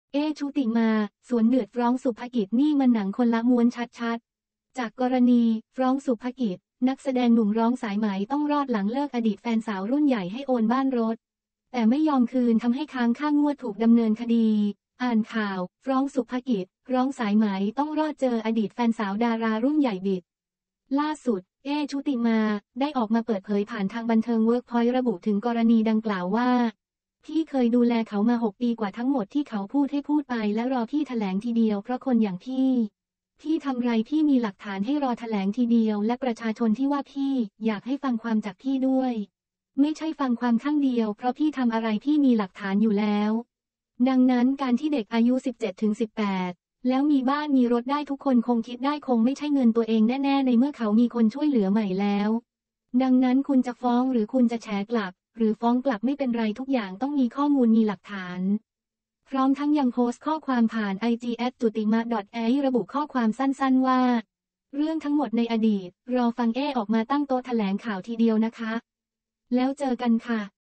ชุติมาสวนเดือดฟ้องสุภกิจนี่มันหนังคนละม้วนชัดๆจากกรณีฟ้องสุภกิจนักแสดงหนุ่มร้องสายไหมต้องรอดหลังเลิกอดีตแฟนสาวรุ่นใหญ่ให้โอนบ้านรถแต่ไม่ยอมคืนทำให้ค้างค่างวดถูกดำเนินคดีอ่านข่าวฟ้องสุภกิจร้องสายไหมต้องรอดเจออดีตแฟนสาวดารารุ่นใหญ่บิดล่าสุดชุติมาได้ออกมาเปิดเผยผ่านทางบันเทิงเวิร์กพอยต์ระบุถึงกรณีดังกล่าวว่าพี่เคยดูแลเขามา6 ปีกว่าทั้งหมดที่เขาพูดให้พูดไปและรอพี่แถลงทีเดียวเพราะคนอย่างพี่ทำไรพี่มีหลักฐานให้รอแถลงทีเดียวและประชาชนที่ว่าพี่อยากให้ฟังความจากพี่ด้วยไม่ใช่ฟังความข้างเดียวเพราะพี่ทำอะไรพี่มีหลักฐานอยู่แล้วดังนั้นการที่เด็กอายุ17 ถึง 18แล้วมีบ้านมีรถได้ทุกคนคงคิดได้คงไม่ใช่เงินตัวเองแน่ๆในเมื่อเขามีคนช่วยเหลือใหม่แล้วดังนั้นคุณจะฟ้องหรือคุณจะแฉกลับหรือฟ้องกลับไม่เป็นไรทุกอย่างต้องมีข้อมูลมีหลักฐานพร้อมทั้งยังโพสต์ข้อความผ่าน IG @jutima.a ระบุข้อความสั้นๆว่าเรื่องทั้งหมดในอดีตรอฟังออกมาตั้งโต๊ะแถลงข่าวทีเดียวนะคะแล้วเจอกันค่ะ